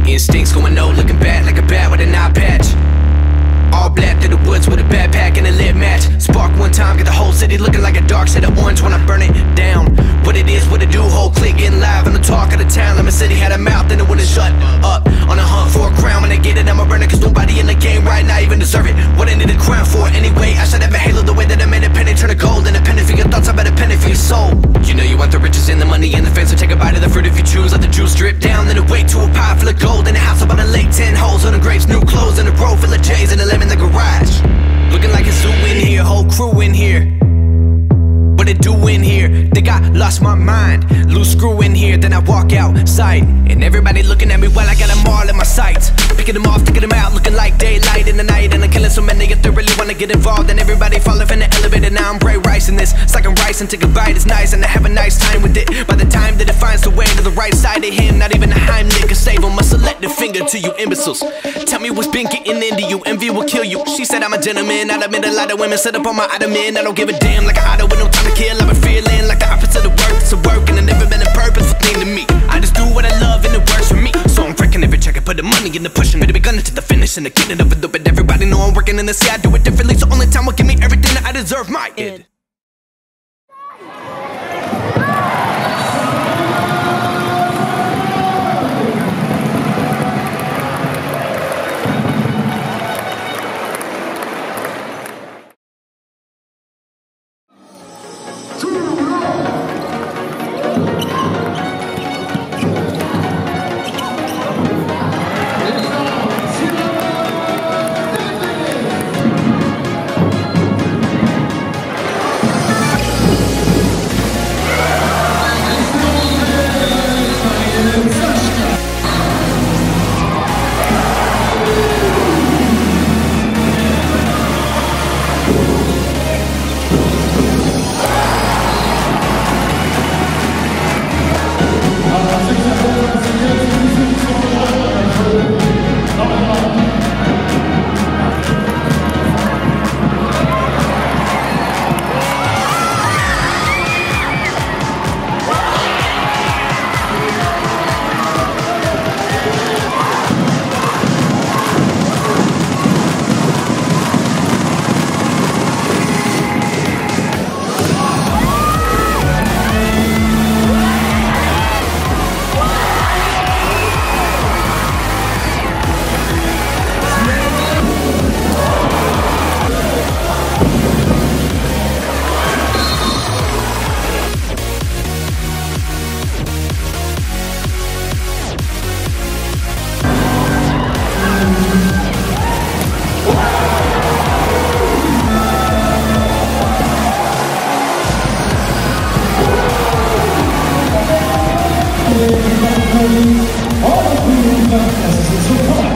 Instincts going no, looking bad like a bat with an eye patch. All black through the woods with a backpack and a lit match. Spark one time, get the whole city looking like a dark shade of orange when I burn it down. What it is, what it do, whole clique getting live on the talk of the town. Like my city had a mouth and it wouldn't shut up. On a hunt for a crown, when I get it I'ma burn it, cause nobody in the game right now even deserve it. What I need a crown for anyway, I should have a halo the way that I made a penny turn to gold. And a penny for your thoughts, I bet a penny for your soul. You know you want the riches and the money and the fame, so take a bite of the fruit if you choose. Let the juice drip down, then it wait to a pie full of gold. In a house up on a lake, 10 holes on the grapes, new clothes in a row full of J's and a lemon in the garage. Looking like a zoo in here, whole crew in here. What it do in here? Think I lost my mind. Loose screw in here, then I walk outside, and everybody looking at me while I got them all in my sights. Picking them off, taking them out, looking like daylight in the night. And I'm killing so many if they really wanna get involved. And everybody falling from the elevator, now I'm bright rice in this. It's like I'm rice and take a bite, it's nice, and I have a nice time with it. By the time that it finds the way to the right side of him, not even a Heimlich can save him. A selective finger to you imbeciles. Tell me what's been getting into you, envy will kill you. She said I'm a gentleman, I'd admit a lot of women set up on my ottoman. I don't give a damn, like an auto with no time to kill. I've been feeling like the opposite of work, it's a work, and it never been a purposeful thing to me. I just do what I love and it works for me. So I'm breaking every check, I put the money in the pushing, ready to be gunning to the finish, and the getting of it, but everybody know I'm working in the sea. I do it differently, so only time will give me everything that I deserve. My id. All the